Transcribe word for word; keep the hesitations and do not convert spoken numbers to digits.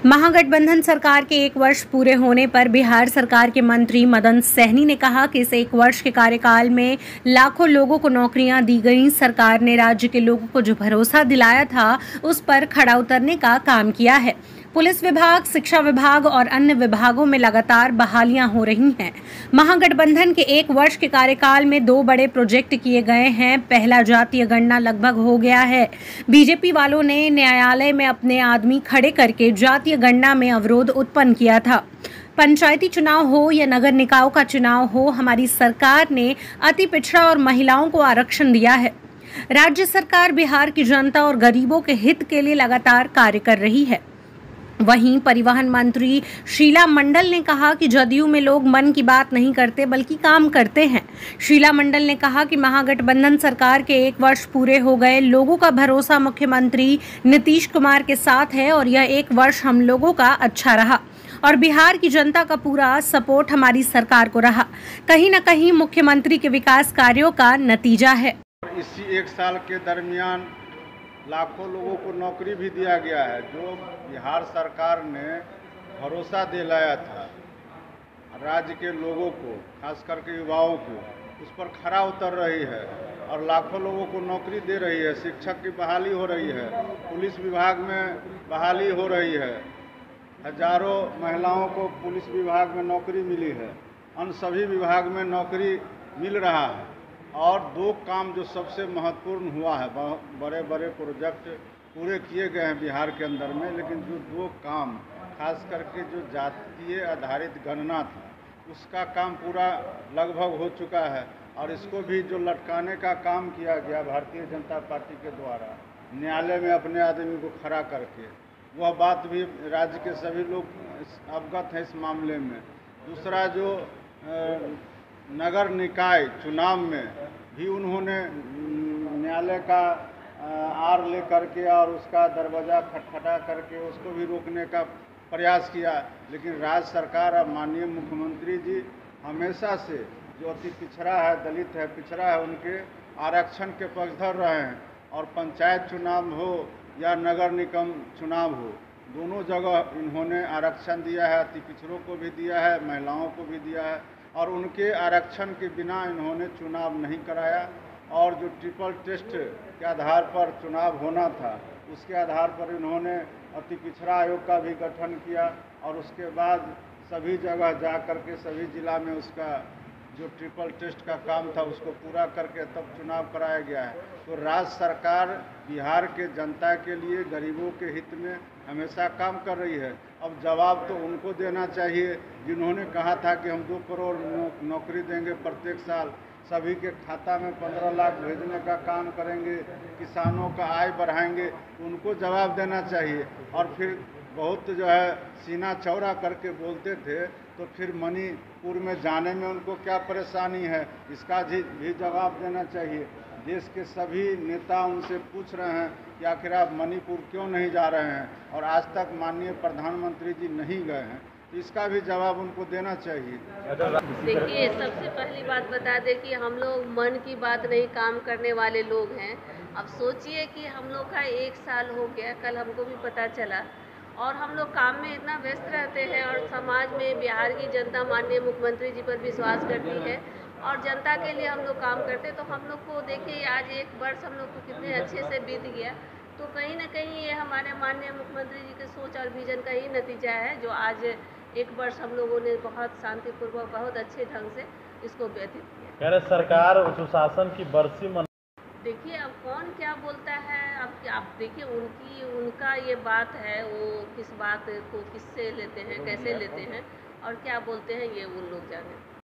महागठबंधन सरकार के एक वर्ष पूरे होने पर बिहार सरकार के मंत्री मदन सहनी ने कहा कि इस एक वर्ष के कार्यकाल में लाखों लोगों को नौकरियां दी गई। सरकार ने राज्य के लोगों को जो भरोसा दिलाया था उस पर खड़ा उतरने का काम किया है। पुलिस विभाग, शिक्षा विभाग और अन्य विभागों में लगातार बहालियां हो रही हैं। महागठबंधन के एक वर्ष के कार्यकाल में दो बड़े प्रोजेक्ट किए गए हैं। पहला, जातीय गणना लगभग हो गया है। बीजेपी वालों ने न्यायालय में अपने आदमी खड़े करके जातीय गणना में अवरोध उत्पन्न किया था। पंचायती चुनाव हो या नगर निकायों का चुनाव हो, हमारी सरकार ने अति पिछड़ा और महिलाओं को आरक्षण दिया है। राज्य सरकार बिहार की जनता और गरीबों के हित के लिए लगातार कार्य कर रही है। वहीं परिवहन मंत्री शीला मंडल ने कहा कि जदयू में लोग मन की बात नहीं करते बल्कि काम करते हैं। शीला मंडल ने कहा कि महागठबंधन सरकार के एक वर्ष पूरे हो गए। लोगों का भरोसा मुख्यमंत्री नीतीश कुमार के साथ है और यह एक वर्ष हम लोगों का अच्छा रहा और बिहार की जनता का पूरा सपोर्ट हमारी सरकार को रहा। कहीं न कहीं मुख्यमंत्री के विकास कार्यों का नतीजा है। इसी एक साल के दरमियान लाखों लोगों को नौकरी भी दिया गया है, जो बिहार सरकार ने भरोसा दिलाया था राज्य के लोगों को, खास करके युवाओं को, उस पर खरा उतर रही है और लाखों लोगों को नौकरी दे रही है। शिक्षक की बहाली हो रही है, पुलिस विभाग में बहाली हो रही है, हजारों महिलाओं को पुलिस विभाग में नौकरी मिली है, अन्य सभी विभाग में नौकरी मिल रहा है। और दो काम जो सबसे महत्वपूर्ण हुआ है, बड़े बड़े प्रोजेक्ट पूरे किए गए हैं बिहार के अंदर में, लेकिन जो दो काम खास करके जो जातीय आधारित गणना था उसका काम पूरा लगभग हो चुका है और इसको भी जो लटकाने का काम किया गया भारतीय जनता पार्टी के द्वारा न्यायालय में अपने आदमी को खड़ा करके, वह बात भी राज्य के सभी लोग अवगत हैं इस मामले में। दूसरा, जो नगर निकाय चुनाव में भी उन्होंने न्यायालय का आर ले करके और उसका दरवाज़ा खटखटा करके उसको भी रोकने का प्रयास किया, लेकिन राज्य सरकार और माननीय मुख्यमंत्री जी हमेशा से जो अति पिछड़ा है, दलित है, पिछड़ा है, उनके आरक्षण के पक्षधर रहे हैं। और पंचायत चुनाव हो या नगर निगम चुनाव हो, दोनों जगह इन्होंने आरक्षण दिया है, अति पिछड़ों को भी दिया है, महिलाओं को भी दिया है और उनके आरक्षण के बिना इन्होंने चुनाव नहीं कराया। और जो ट्रिपल टेस्ट के आधार पर चुनाव होना था उसके आधार पर इन्होंने अति पिछड़ा आयोग का भी गठन किया और उसके बाद सभी जगह जा कर के सभी जिला में उसका जो ट्रिपल टेस्ट का काम था उसको पूरा करके तब चुनाव कराया गया है। तो राज्य सरकार बिहार के जनता के लिए, गरीबों के हित में हमेशा काम कर रही है। अब जवाब तो उनको देना चाहिए जिन्होंने कहा था कि हम दो करोड़ नौकरी देंगे प्रत्येक साल, सभी के खाता में पंद्रह लाख भेजने का काम करेंगे, किसानों का आय बढ़ाएंगे, उनको जवाब देना चाहिए। और फिर बहुत जो है सीना चौड़ा करके बोलते थे, तो फिर मणिपुर में जाने में उनको क्या परेशानी है, इसका भी जवाब देना चाहिए। देश के सभी नेता उनसे पूछ रहे हैं कि आखिर आप मणिपुर क्यों नहीं जा रहे हैं और आज तक माननीय प्रधानमंत्री जी नहीं गए हैं, तो इसका भी जवाब उनको देना चाहिए। देखिए, सबसे पहली बात बता दें कि हम लोग मन की बात नहीं काम करने वाले लोग हैं। अब सोचिए कि हम लोग का एक साल हो गया, कल हमको भी पता चला और हम लोग काम में इतना व्यस्त रहते हैं और समाज में बिहार की जनता माननीय मुख्यमंत्री जी पर विश्वास करती है और जनता के लिए हम लोग काम करते हैं। तो हम लोग को देखिए, आज एक वर्ष हम लोग को कितने अच्छे से बीत गया। तो कहीं ना कहीं ये हमारे माननीय मुख्यमंत्री जी के सोच और विजन का ही नतीजा है, जो आज एक वर्ष हम लोगों ने बहुत शांतिपूर्वक, बहुत अच्छे ढंग से इसको व्यतीत किया। कह रहे सरकार सुशासन की बरसी मन... देखिए, अब कौन क्या बोलता है, अब आप देखिए, उनकी उनका ये बात है, वो किस बात को किससे लेते हैं, कैसे लेते हैं और क्या बोलते हैं, ये उन लोग जाने।